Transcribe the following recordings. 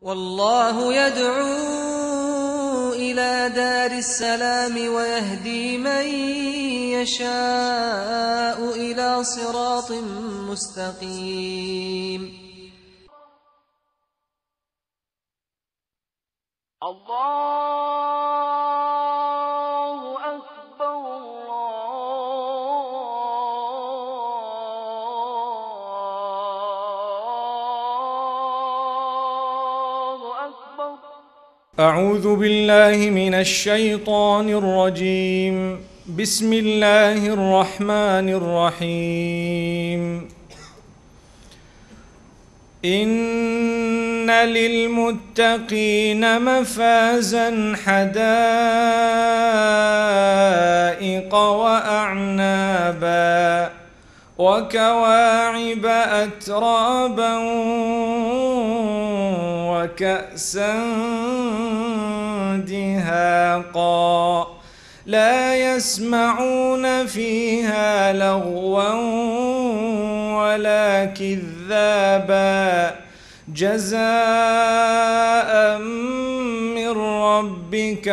والله يدعو إلى دار السلام ويهدي من يشاء إلى صراط مستقيم. الله أكبر الله أكبر. أعوذ بالله من الشيطان الرجيم. بسم الله الرحمن الرحيم. إن للمتقين مفازا حدائق وأعنابا وكواعب أترابا وكأسا دهاقا لا يسمعون فيها لغوا ولا كذابا جزاء من ربك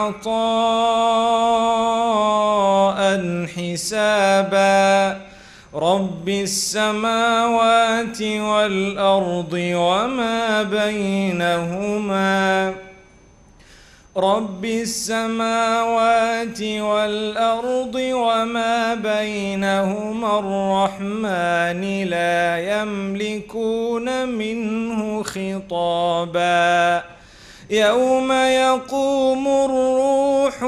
عطاء حسابا رب السماوات والأرض وما بينهما رب السماوات والأرض وما بينهما الرحمن لا يملكون منه خطابا يوم يقوم الروح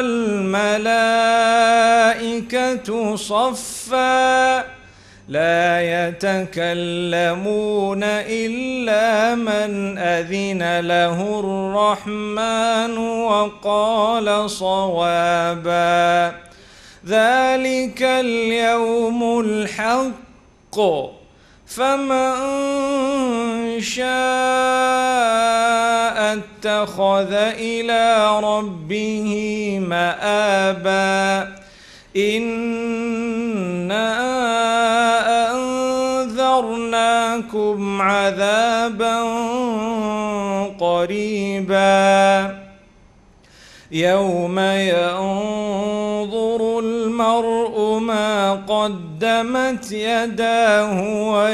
والملائكة صفا لا يتكلمون إلا من أذن له الرحمن وقال صوابا ذلك اليوم الحق فمن شاء اتخذ إلى ربه مآبا إنا أنذرناكم عذابا قريبا يوم ينظر المرء ما قدمت يداه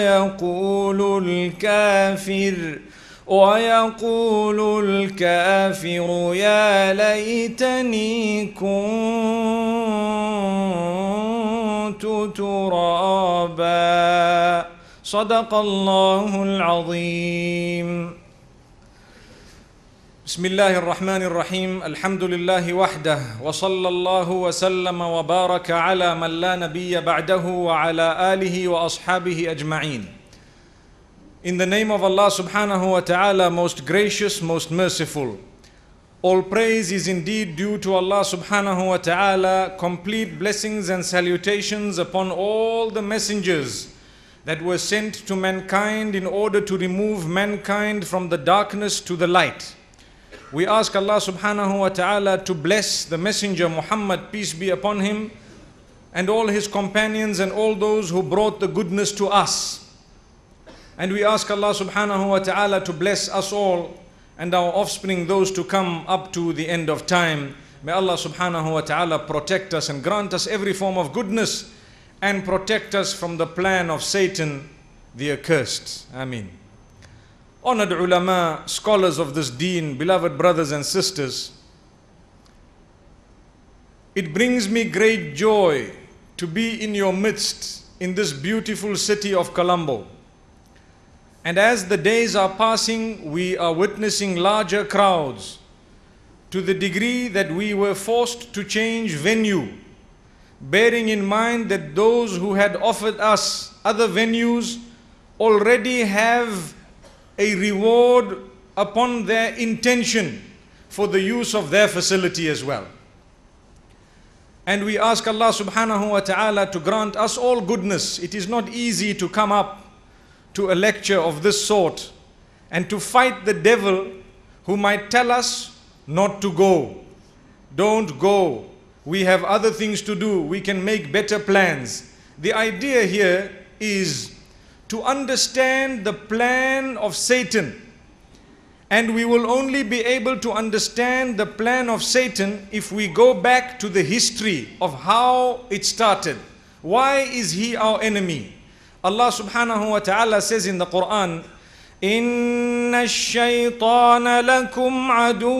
ويقول الكافر يا ليتني كنت ترابا. صدق الله العظيم. بسم الله الرحمن الرحيم. الحمد لله وحده وصلى الله وسلم وبارك على من لا نبي بعده وعلى آله وأصحابه أجمعين. In the name of Allah subhanahu wa ta'ala, most gracious, most merciful. All praise is indeed due to Allah subhanahu wa ta'ala. Complete blessings and salutations upon all the messengers that were sent to mankind in order to remove mankind from the darkness to the light. We ask Allah subhanahu wa ta'ala to bless the messenger Muhammad, peace be upon him, and all his companions and all those who brought the goodness to us. And we ask Allah subhanahu wa ta'ala to bless us all and our offspring, those to come up to the end of time. May Allah subhanahu wa ta'ala protect us and grant us every form of goodness and protect us from the plan of Satan, the accursed. Ameen. Honored ulama, scholars of this deen, beloved brothers and sisters, it brings me great joy to be in your midst in this beautiful city of Colombo. And as the days are passing, we are witnessing larger crowds to the degree that we were forced to change venue, bearing in mind that those who had offered us other venues already have a reward upon their intention for the use of their facility as well. And we ask Allah subhanahu wa ta'ala to grant us all goodness. It is not easy to come up to a lecture of this sort and to fight the devil who might tell us not to go. Don't go. We have other things to do. We can make better plans. The idea here is to understand the plan of Satan And we will only be able to understand the plan of Satan if we go back to the history of how it started. Why is he our enemy? Allah subhanahu wa ta'ala says in the Quran, إِنَّ الشَّيْطَانَ لَكُمْ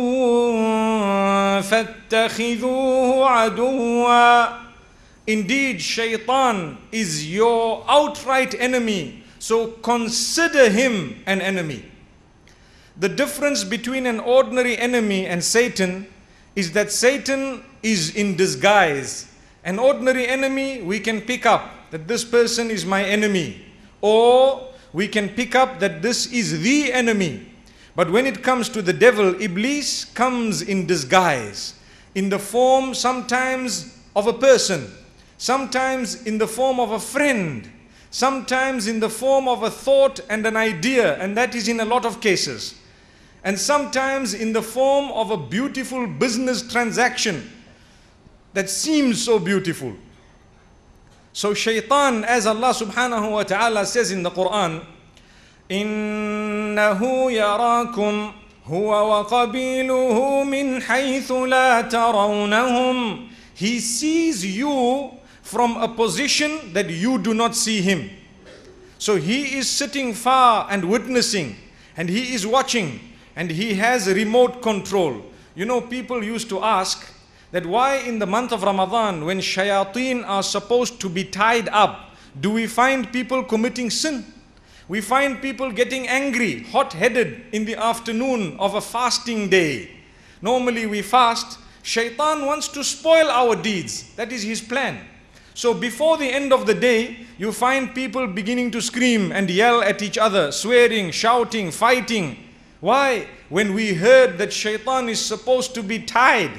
عَدُوٌّ فَاتَّخِذُوهُ عَدُوًّا. Indeed, shaitan is your outright enemy, so consider him an enemy. The difference between an ordinary enemy and Satan is that Satan is in disguise. An ordinary enemy, we can pick up that this person is my enemy, or we can pick up that this is the enemy. But when it comes to the devil, Iblis comes in disguise, in the form sometimes of a person, sometimes in the form of a friend, sometimes in the form of a thought and an idea, and that is in a lot of cases. And sometimes in the form of a beautiful business transaction that seems so beautiful. So shaitan, as Allah subhanahu wa ta'ala says in the Quran, إِنَّهُ يَرَاكُمْ هُوَ وَقَبِيلُهُ مِنْ حَيْثُ لَا تَرَوْنَهُمْ. He sees you from a position that you do not see him. So he is sitting far and witnessing, and he is watching, and he has remote control. You know, people used to ask that why in the month of Ramadan, when shayateen are supposed to be tied up, do we find people committing sin? We find people getting angry, hot-headed in the afternoon of a fasting day. Normally we fast. Shaitan wants to spoil our deeds. That is his plan. So before the end of the day, you find people beginning to scream and yell at each other, swearing, shouting, fighting. Why? When we heard that shaitan is supposed to be tied.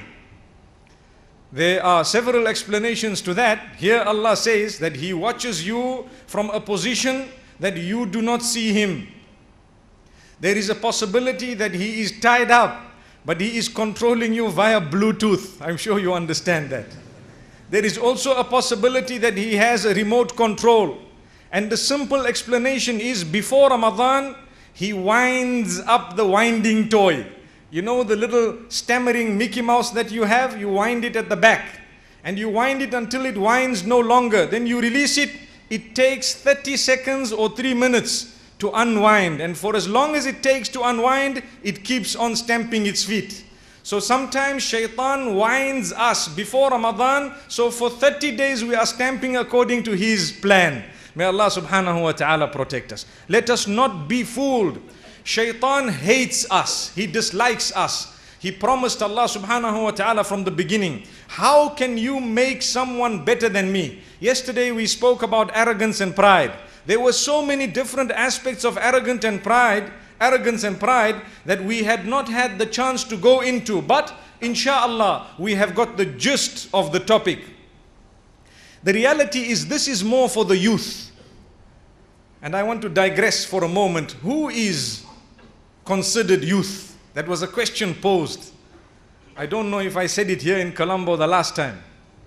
There are several explanations to that. Here Allah says that he watches you from a position that you do not see him. There is a possibility that he is tied up, but he is controlling you via Bluetooth. I'm sure you understand that. There is also a possibility that he has a remote control. And the simple explanation is, before Ramadan, he winds up the winding toy. You know the little stammering Mickey Mouse that you have? You wind it at the back. And you wind it until it winds no longer. Then you release it. It takes 30 seconds or 3 minutes to unwind. And for as long as it takes to unwind, it keeps on stamping its feet. So sometimes shaitan winds us before Ramadan. So for 30 days we are stamping according to his plan. May Allah subhanahu wa ta'ala protect us. Let us not be fooled. Shaitan hates us. He dislikes us. He promised Allah subhanahu wa ta'ala from the beginning, how can you make someone better than me? Yesterday we spoke about arrogance and pride. There were so many different aspects of arrogance and pride that we had not had the chance to go into. But inshallah, we have got the gist of the topic. The reality is, this is more for the youth. And I want to digress for a moment. Who is considered youth? That was a question posed. I don't know if I said it here in Colombo the last time.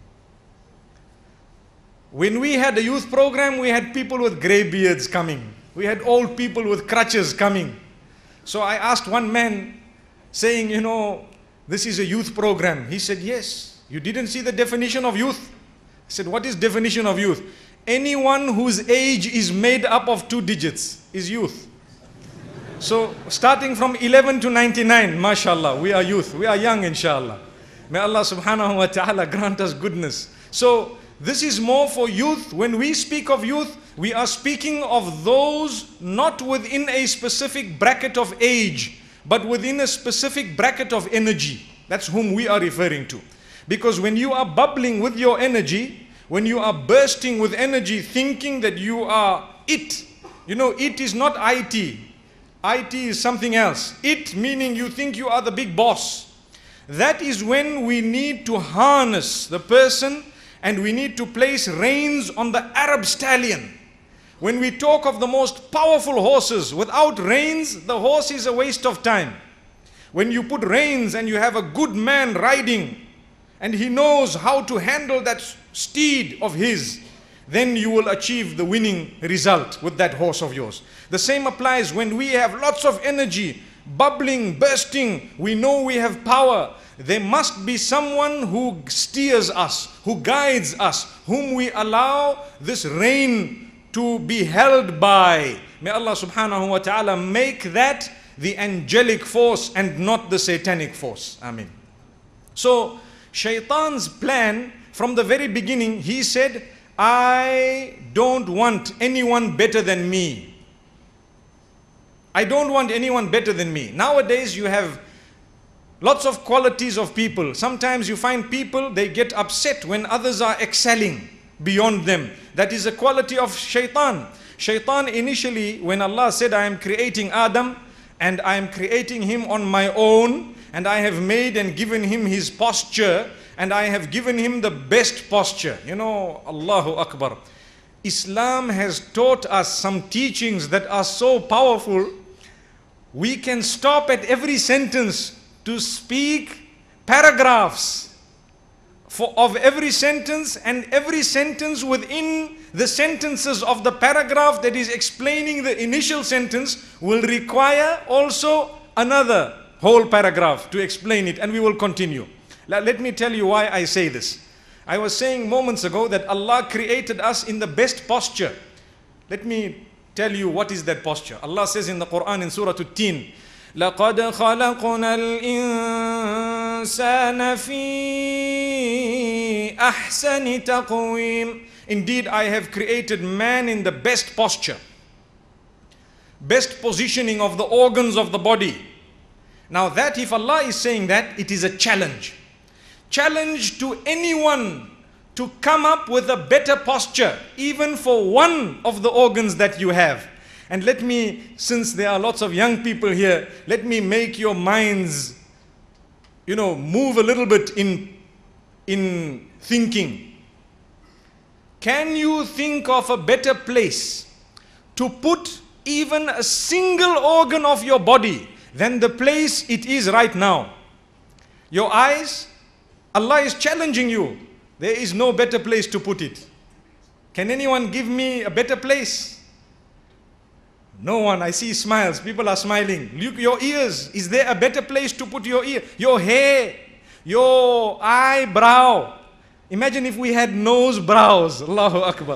When we had a youth program, we had people with grey beards coming. We had old people with crutches coming. So I asked one man, saying, you know, this is a youth program. He said, yes. You didn't see the definition of youth? I said, what is definition of youth? Anyone whose age is made up of 2 digits is youth. So starting from 11 to 99, mashallah, we are youth. We are young, inshallah. May Allah subhanahu wa ta'ala grant us goodness. So this is more for youth. When we speak of youth, we are speaking of those not within a specific bracket of age, but within a specific bracket of energy. That's whom we are referring to. Because when you are bubbling with your energy, when you are bursting with energy, thinking that you are it. You know, it is not IT. IT is something else. It meaning you think you are the big boss. That is when we need to harness the person and we need to place reins on the Arab stallion. When we talk of the most powerful horses, without reins, the horse is a waste of time. When you put reins and you have a good man riding and he knows how to handle that steed of his, then you will achieve the winning result with that horse of yours. The same applies when we have lots of energy bubbling, bursting. We know we have power. There must be someone who steers us, who guides us, whom we allow this reign to be held by. May Allah subhanahu wa ta'ala make that the angelic force and not the satanic force. Ameen. So, Shaitan's plan from the very beginning, he said, I don't want anyone better than me. I don't want anyone better than me. Nowadays you have lots of qualities of people. Sometimes you find people, they get upset when others are excelling beyond them. That is a quality of Shaitan. Shaitan initially, when Allah said, I am creating Adam and I am creating him on my own, and I have made and given him his posture, and I have given him the best posture. You know, Allahu Akbar. Islam has taught us some teachings that are so powerful. We can stop at every sentence to speak paragraphs of every sentence, and every sentence within the sentences of the paragraph that is explaining the initial sentence will require also another whole paragraph to explain it, and we will continue. Let me tell you why I say this. I was saying moments ago that Allah created us in the best posture. Let me tell you what is that posture. Allah says in the Quran in Surah At-Tin, لَقَدْ خَلَقْنَا الْإِنسَانَ فِي أَحْسَنِ تَقْوِيمٍ. Indeed, I have created man in the best posture, best positioning of the organs of the body. Now that, if Allah is saying that, it is a challenge. Challenge to anyone to come up with a better posture, even for one of the organs that you have. And let me, since there are lots of young people here, let me make your minds, move a little bit in thinking. Can you think of a better place to put even a single organ of your body than the place it is right now? Your eyes, Allah is challenging you. There is no better place to put it. Can anyone give me a better place? No one. I see smiles. People are smiling. Look, your ears. Is there a better place to put your ear? Your hair, your eyebrow. Imagine if we had nose brows. Allahu Akbar.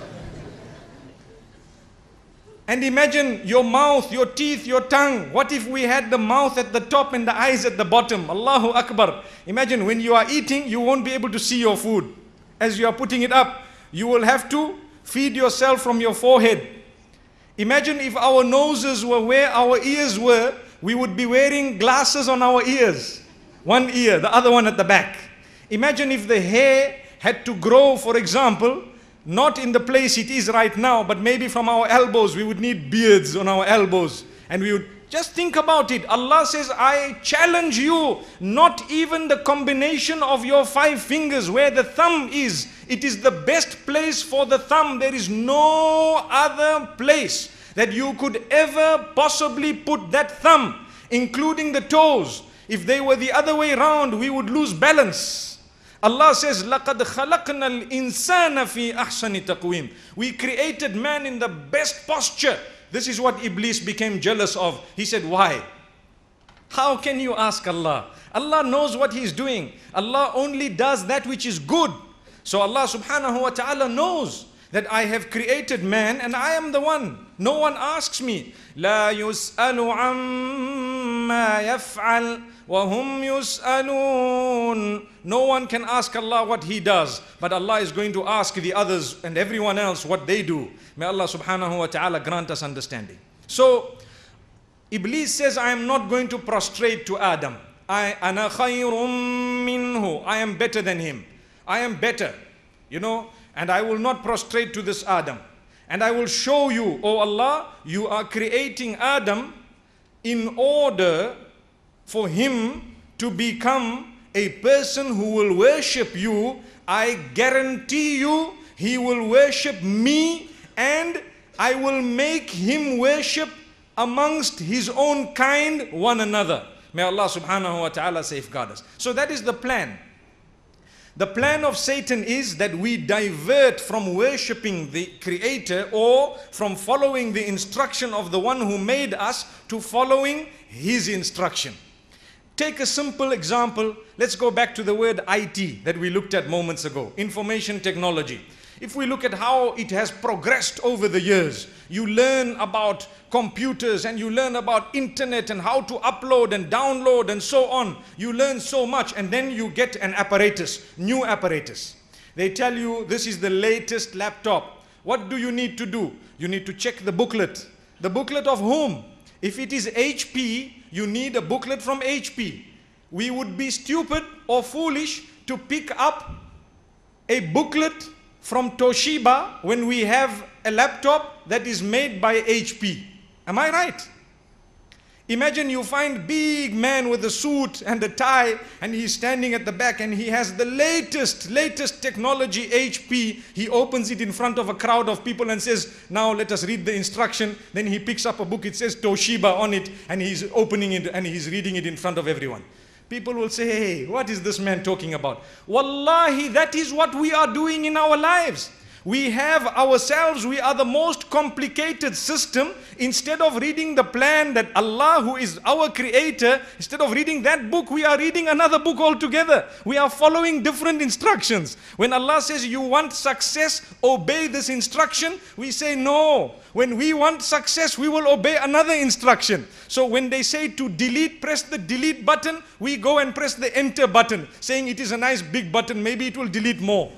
And imagine your mouth, your teeth, your tongue. What if we had the mouth at the top and the eyes at the bottom? Allahu Akbar. Imagine when you are eating, you won't be able to see your food. As you are putting it up, you will have to feed yourself from your forehead. Imagine if our noses were where our ears were, we would be wearing glasses on our ears. One ear, the other one at the back. Imagine if the hair had to grow, for example, not in the place it is right now, but maybe from our elbows. We would need beards on our elbows. And we would just think about it. Allah says, I challenge you, not even the combination of your 5 fingers where the thumb is. It is the best place for the thumb. There is no other place that you could ever possibly put that thumb, including the toes. If they were the other way around, we would lose balance. Allah says, لَقَدْ خَلَقْنَا الْإِنسَانَ فِي أَحْسَنِ تَقْوِيمٍ. We created man in the best posture. This is what Iblis became jealous of. He said, why? How can you ask Allah? Allah knows what He is doing. Allah only does that which is good. So Allah subhanahu wa ta'ala knows that I have created man and I am the one. No one asks me. لَا يُسْأَلُ عَمَّا يَفْعَلُ وَهُمْ يُسْأَلُونَ. No one can ask Allah what He does, but Allah is going to ask the others and everyone else what they do. May Allah subhanahu wa ta'ala grant us understanding. So, Iblis says, I am not going to prostrate to Adam. أَنَا خَيْرٌ مِّنْهُ. I am better than him. I am better, and I will not prostrate to this Adam. And I will show you, O Allah, you are creating Adam in order for him to become a person who will worship you. I guarantee you, he will worship me, and I will make him worship amongst his own kind one another. May Allah subhanahu wa ta'ala safeguard us. So that is the plan. The plan of Satan is that we divert from worshipping the Creator or from following the instruction of the one who made us to following his instruction. Take a simple example. Let's go back to the word IT that we looked at moments ago, information technology. If we look at how it has progressed over the years, you learn about computers and you learn about internet and how to upload and download and so on. You learn so much, and then you get an apparatus, new apparatus. They tell you this is the latest laptop. What do you need to do? You need to check the booklet. The booklet of whom? If it is HP, you need a booklet from HP. We would be stupid or foolish to pick up a booklet from Toshiba when we have a laptop that is made by HP. Am I right? Imagine you find big man with a suit and a tie, and he's standing at the back and he has the latest technology HP. He opens it in front of a crowd of people and says, now let us read the instruction. Then he picks up a book, it says Toshiba on it, and he's opening it and he's reading it in front of everyone. People will say, hey, what is this man talking about? Wallahi, that is what we are doing in our lives. We have ourselves, we are the most complicated system. Instead of reading the plan that Allah, who is our creator, instead of reading that book, we are reading another book altogether. We are following different instructions. When Allah says, you want success, obey this instruction, we say no. When we want success, we will obey another instruction. So when they say to delete, press the delete button, we go and press the enter button, saying it is a nice big button, maybe it will delete more.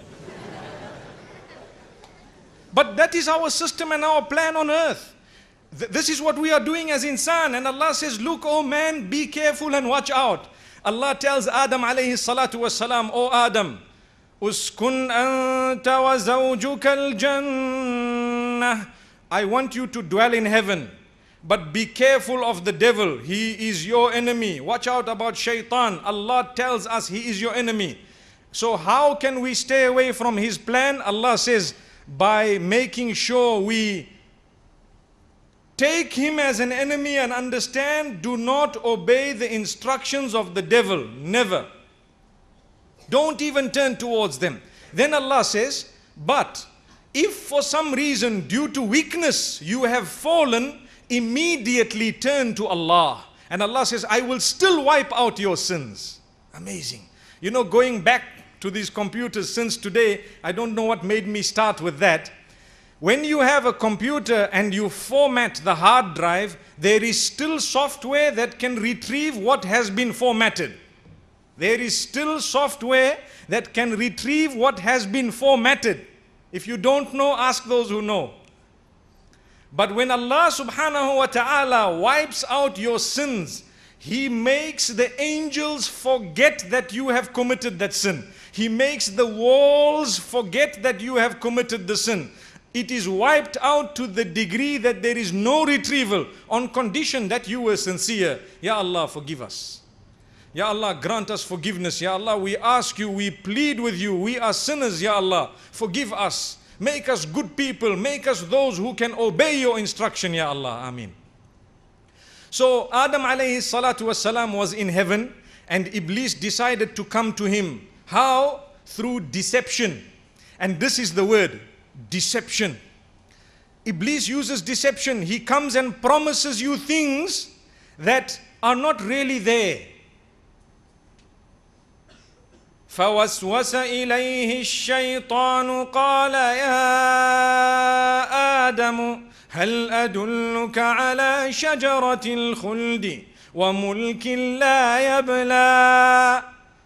But that is our system and our plan on earth. This is what we are doing as insan. And Allah says, look, oh man, be careful and watch out. Allah tells Adam alayhi salatu wasalam, oh Adam, uskun anta wa zawjuka al-jannah. I want you to dwell in heaven. But be careful of the devil. He is your enemy. Watch out about shaitan. Allah tells us he is your enemy. So how can we stay away from his plan? Allah says, by making sure we take him as an enemy and understand, do not obey the instructions of the devil. Never. Don't even turn towards them. Then Allah says, but if for some reason due to weakness you have fallen, immediately turn to Allah. And Allah says, I will still wipe out your sins. Amazing. You know, going back to these computers since today, I don't know what made me start with that. When you have a computer and you format the hard drive, there is still software that can retrieve what has been formatted. There is still software that can retrieve what has been formatted. If you don't know, ask those who know. But when Allah subhanahu wa ta'ala wipes out your sins, He makes the angels forget that you have committed that sin. He makes the walls forget that you have committed the sin. It is wiped out to the degree that there is no retrieval, on condition that you were sincere. Ya Allah, forgive us. Ya Allah, grant us forgiveness. Ya Allah, we ask you, we plead with you. We are sinners, Ya Allah. Forgive us. Make us good people. Make us those who can obey your instruction, Ya Allah. Ameen. So Adam alayhi salatu wasalam was in heaven, and Iblis decided to come to him. How? Through deception. And this is the word, deception. Iblis uses deception. He comes and promises you things that are not really there. فوسوس إليه الشيطان قال يا آدم هل أدلك على شجرة الخلد وملك لا يبلى.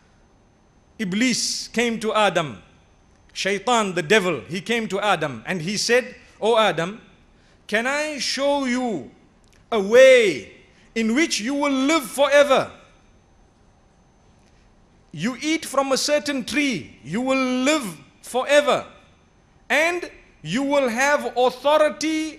Iblis came to Adam. Shaitan, the devil, he came to Adam and he said, "O Adam, can I show you a way in which you will live forever? You eat from a certain tree, you will live forever, and you will have authority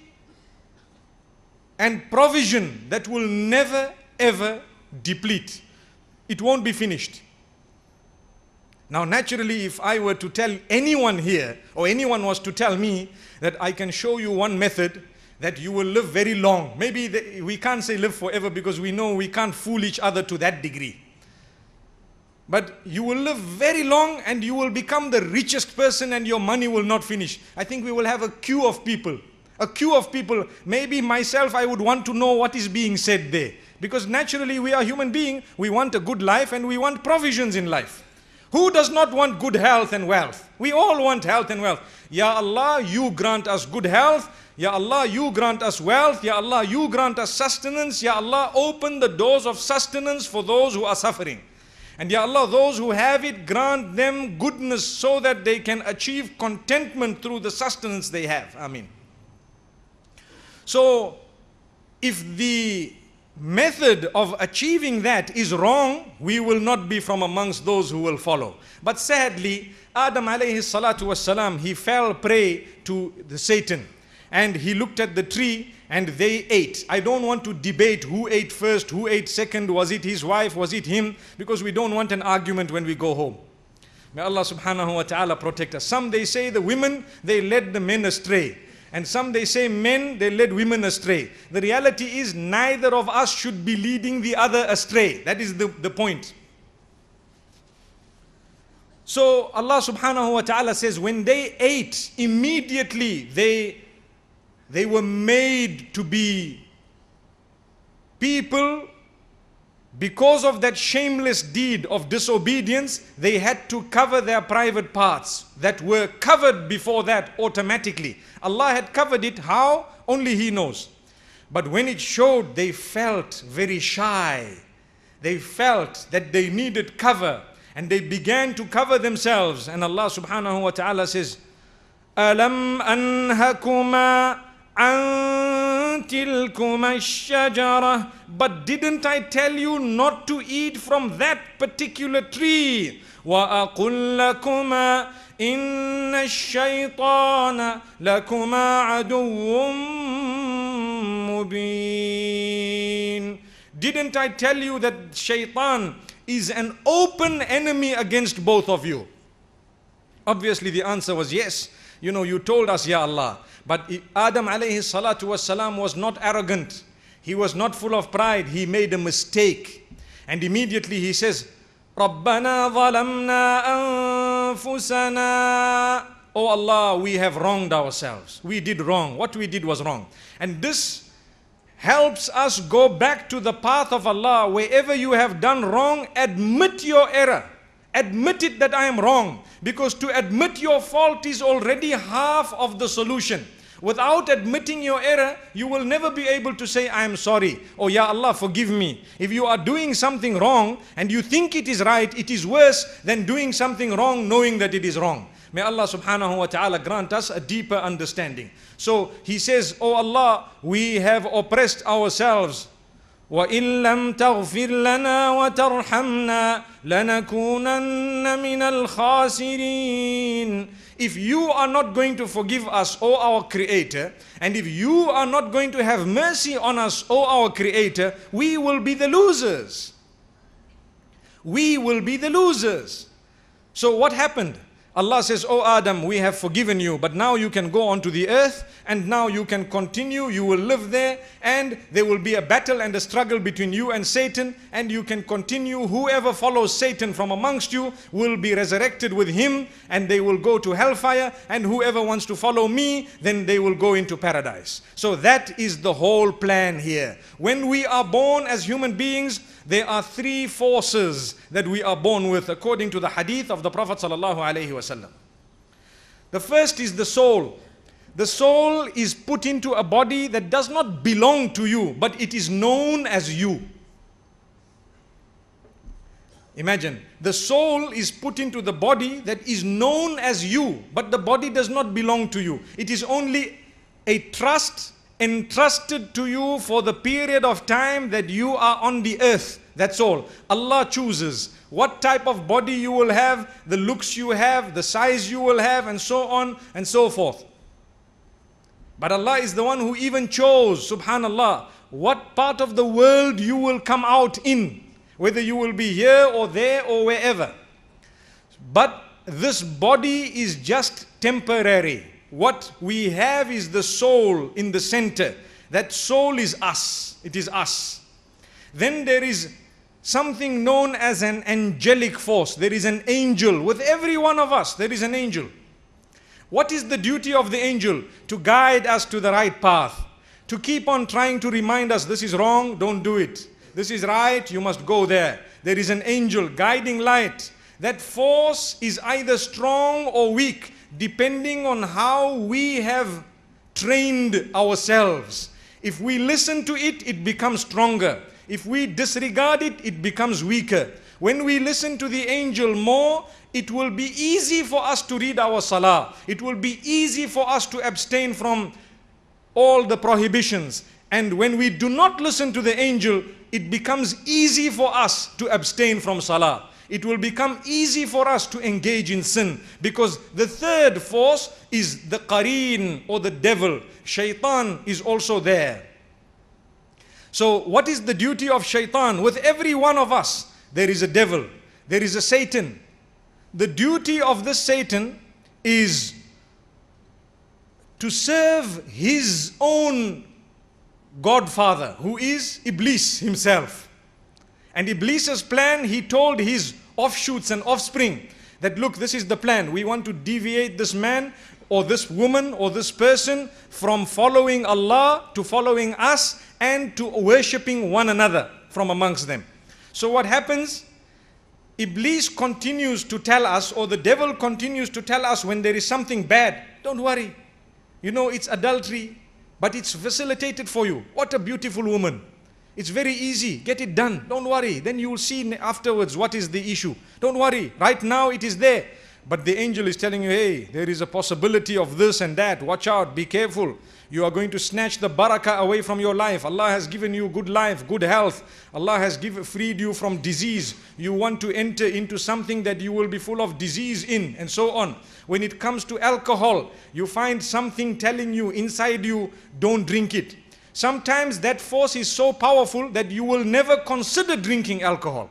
and provision that will never ever deplete. It won't be finished." Now naturally, if I were to tell anyone here, or anyone was to tell me that I can show you one method that you will live very long, maybe we can't say live forever because we know we can't fool each other to that degree. But you will live very long and you will become the richest person and your money will not finish. I think we will have a queue of people. A queue of people. Maybe myself, I would want to know what is being said there. Because naturally we are human beings. We want a good life and we want provisions in life. Who does not want good health and wealth? We all want health and wealth. Ya Allah, you grant us good health. Ya Allah, you grant us wealth. Ya Allah, you grant us sustenance. Ya Allah, open the doors of sustenance for those who are suffering. And Ya Allah, those who have it, grant them goodness so that they can achieve contentment through the sustenance they have. Ameen. So, if the method of achieving that is wrong, we will not be from amongst those who will follow. But sadly, Adam alayhi salatu wassalam, he fell prey to the Satan. And he looked at the tree and they ate. I don't want to debate who ate first, who ate second, was it his wife, was it him? Because we don't want an argument when we go home. May Allah subhanahu wa ta'ala protect us. Some they say the women, they led the men astray. And some they say men, they led women astray. The reality is neither of us should be leading the other astray. That is the point. So Allah subhanahu wa ta'ala says when they ate, immediately they were made to be people. Because of that shameless deed of disobedience, they had to cover their private parts that were covered before that automatically. Allah had covered it. How? Only He knows. But when it showed, they felt very shy. They felt that they needed cover and they began to cover themselves. And Allah subhanahu wa ta'ala says, Alam anhakuma an tilkuma ash-shajara. But didn't I tell you not to eat from that particular tree? Wa aqul lakuma inna ash-shaytana lakuma aduwwun mubin. Didn't I tell you that shaitan is an open enemy against both of you? Obviously the answer was yes. You told us, Ya Allah. But Adam alayhi salatu wassalam was not arrogant. He was not full of pride. He made a mistake. And immediately he says, Rabbana zalamna anfusana. Oh Allah, we have wronged ourselves. We did wrong. What we did was wrong. And this helps us go back to the path of Allah. Wherever you have done wrong, admit your error. Admit it that I am wrong. Because to admit your fault is already half of the solution. Without admitting your error, you will never be able to say, I am sorry. Oh, Ya Allah, forgive me. If you are doing something wrong and you think it is right, it is worse than doing something wrong knowing that it is wrong. May Allah subhanahu wa ta'ala grant us a deeper understanding. So he says, Oh Allah, we have oppressed ourselves. وَإِن لَمْ تَغْفِرْ لَنَا وَتَرْحَمْنَا لَنَكُونَنَّ مِنَ الْخَاسِرِينَ. If you are not going to forgive us, O our Creator, and if you are not going to have mercy on us, O our Creator, we will be the losers. We will be the losers. So what happened? Allah says, Oh Adam, we have forgiven you, but now you can go onto the earth and now you can continue, you will live there and there will be a battle and a struggle between you and Satan and you can continue. Whoever follows Satan from amongst you will be resurrected with him and they will go to hellfire, and whoever wants to follow me, then they will go into paradise. So that is the whole plan here. When we are born as human beings, there are three forces that we are born with according to the hadith of the Prophet sallallahu alaihi wasallam. The first is the soul. The soul is put into a body that does not belong to you, but it is known as you. Imagine, the soul is put into the body that is known as you, but the body does not belong to you. It is only a trust entrusted to you for the period of time that you are on the earth. That's all. Allah chooses what type of body you will have, the looks you have, the size you will have, and so on and so forth. But Allah is the one who even chose, subhanallah, what part of the world you will come out in, whether you will be here or there or wherever. But this body is just temporary. What we have is the soul in the center. That soul is us. It is us. Then there is something known as an angelic force. There is an angel. With every one of us, there is an angel. What is the duty of the angel? To guide us to the right path. To keep on trying to remind us, this is wrong, don't do it. This is right, you must go there. There is an angel, guiding light. That force is either strong or weak, depending on how we have trained ourselves. If we listen to it, it becomes stronger. If we disregard it, it becomes weaker. When we listen to the angel more, it will be easy for us to read our salah. It will be easy for us to abstain from all the prohibitions. And when we do not listen to the angel, it becomes easy for us to abstain from salah. It will become easy for us to engage in sin, because the third force is the qareen, or the devil. Shaitan is also there. So what is the duty of shaitan? With every one of us, there is a devil, there is a Satan. The duty of this Satan is to serve his own godfather, who is Iblis himself. And Iblis's plan, he told his offshoots and offspring that, look, this is the plan. We want to deviate this man or this woman or this person from following Allah to following us and to worshipping one another from amongst them. So what happens? Iblis continues to tell us, or the devil continues to tell us, when there is something bad, don't worry. You know, it's adultery, but it's facilitated for you. What a beautiful woman. It's very easy. Get it done. Don't worry. Then you will see afterwards what is the issue. Don't worry. Right now it is there. But the angel is telling you, hey, there is a possibility of this and that. Watch out. Be careful. You are going to snatch the barakah away from your life. Allah has given you good life, good health. Allah has freed you from disease. You want to enter into something that you will be full of disease in, and so on. When it comes to alcohol, you find something telling you inside you, don't drink it. Sometimes that force is so powerful that you will never consider drinking alcohol.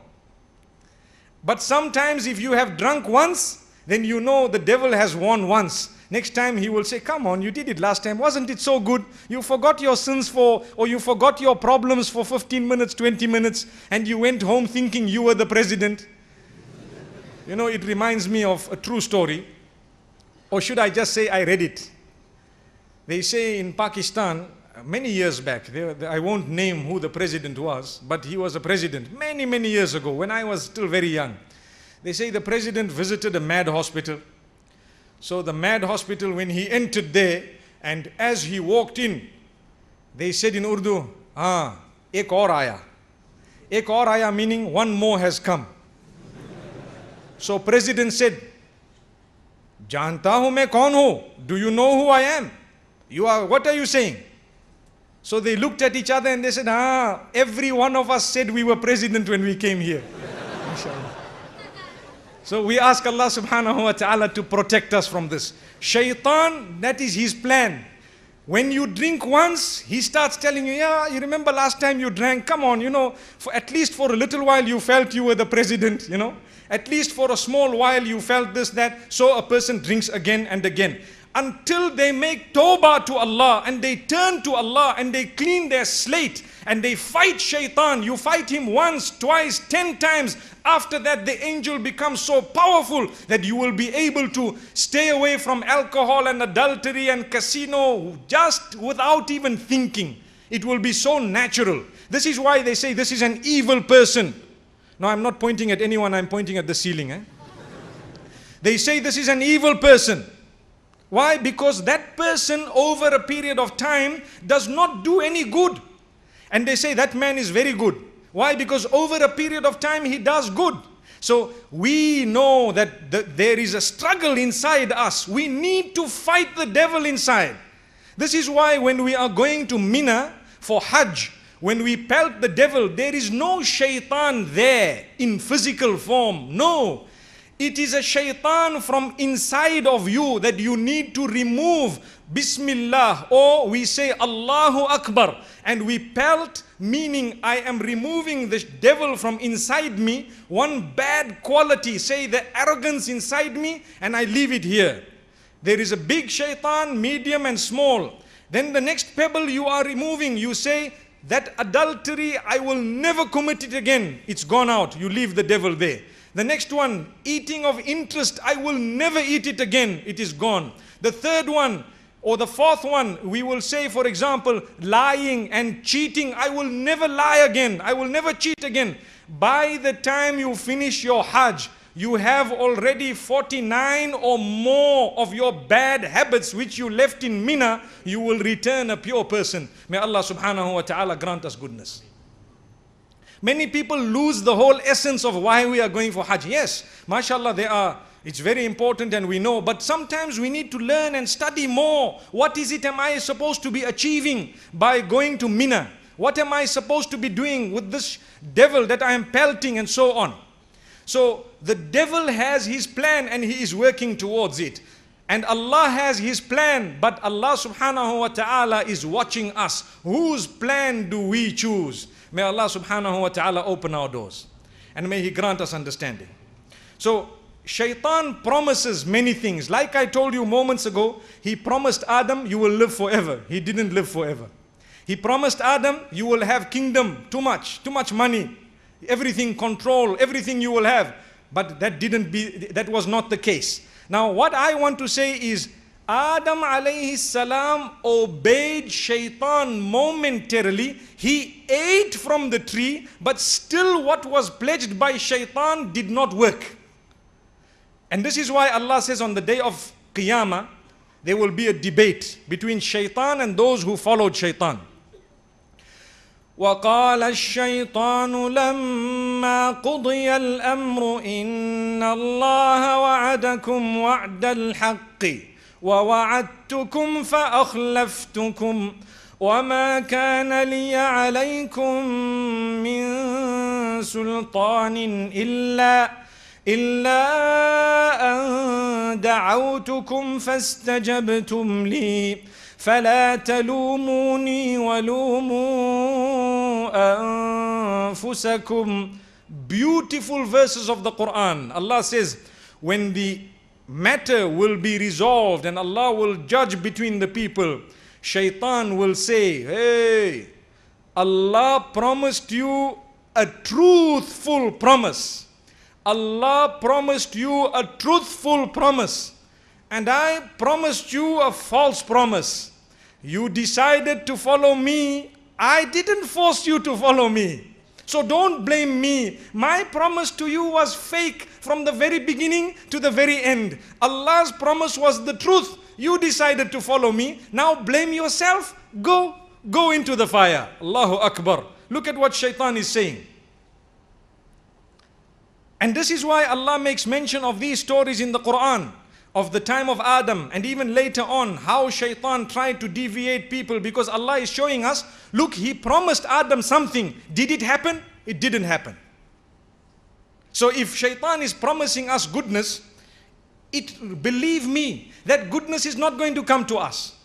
But sometimes if you have drunk once, then you know the devil has won once. Next time he will say, come on, you did it last time. Wasn't it so good? You forgot your sins or you forgot your problems for 15 minutes, 20 minutes, and you went home thinking you were the president. You know, it reminds me of a true story. Or should I just say I read it? They say in Pakistan, many years back, I won't name who the president was, but he was a president many, many years ago when I was still very young. They say the president visited a mad hospital. So the mad hospital, when he entered there, and as he walked in, they said in Urdu, ek aur aaya. Ek aur aaya meaning one more has come. So president said, Janta hu main kaun hu? Do you know who I am? What are you saying? So they looked at each other and they said, every one of us said we were president when we came here. So we ask Allah subhanahu wa ta'ala to protect us from this. Shaitan, that is his plan. When you drink once, he starts telling you, you remember last time you drank, come on, at least for a little while you felt you were the president, At least for a small while you felt this, that. So a person drinks again and again. Until they make tawbah to Allah and they turn to Allah and they clean their slate and they fight shaitan. You fight him once, twice, 10 times. After that, the angel becomes so powerful that you will be able to stay away from alcohol and adultery and casino just without even thinking. It will be so natural. This is why they say this is an evil person. Now, I'm not pointing at anyone, I'm pointing at the ceiling. They say this is an evil person. Why? Because that person over a period of time does not do any good. And they say that man is very good. Why? Because over a period of time he does good. So we know that there is a struggle inside us. We need to fight the devil inside. This is why when we are going to Mina for Hajj, when we pelt the devil, there is no shaitan there in physical form. No. It is a shaitan from inside of you that you need to remove. Bismillah, or we say Allahu Akbar, and we pelt, meaning I am removing the devil from inside me, one bad quality, say the arrogance inside me, and I leave it here. There is a big shaitan, medium and small. Then the next pebble you are removing, you say that adultery, I will never commit it again. It's gone out. You leave the devil there. The next one, eating of interest, I will never eat it again. It is gone. The third one, or the fourth one, we will say, for example, lying and cheating, I will never lie again. I will never cheat again. By the time you finish your Hajj, you have already 49 or more of your bad habits which you left in Mina. You will return a pure person. May Allah subhanahu wa ta'ala grant us goodness. Many people lose the whole essence of why we are going for Hajj. Yes, mashallah, it's very important and we know, but sometimes we need to learn and study more. What is it am I supposed to be achieving by going to Mina? What am I supposed to be doing with this devil that I am pelting and so on? So the devil has his plan and he is working towards it. And Allah has his plan, but Allah subhanahu wa ta'ala is watching us. Whose plan do we choose? May Allah subhanahu wa ta'ala open our doors. And may He grant us understanding. So Shaitan promises many things. Like I told you moments ago, he promised Adam, you will live forever. He didn't live forever. He promised Adam, you will have kingdom, too much money. Everything, control, everything you will have. But that was not the case. Now what I want to say is, Adam alayhi salam obeyed Shaitan momentarily. He ate from the tree, but still what was pledged by Shaitan did not work. And this is why Allah says on the day of Qiyamah, there will be a debate between Shaitan and those who followed Shaitan. وقال الشيطان لما قضي الأمر إن الله وعدكم وعد الحق ووعدتكم فأخلفتكم وما كان لي عليكم من سلطان إلا أن دعوتكم فاستجبتم لي فلا تلوموني ولوموا أنفسكم. Beautiful verses of the Quran. Allah says, when the matter will be resolved and Allah will judge between the people, Shaitan will say, hey, Allah promised you a truthful promise. Allah promised you a truthful promise. And I promised you a false promise. You decided to follow me. I didn't force you to follow me. So don't blame me. My promise to you was fake from the very beginning to the very end. Allah's promise was the truth. You decided to follow me. Now blame yourself. Go into the fire. Allahu Akbar. Look at what Shaitan is saying. And this is why Allah makes mention of these stories in the Quran, of the time of Adam, and even later on, how Shaitan tried to deviate people, because Allah is showing us, look, He promised Adam something. Did it happen? It didn't happen. So if Shaitan is promising us goodness, believe me, that goodness is not going to come to us.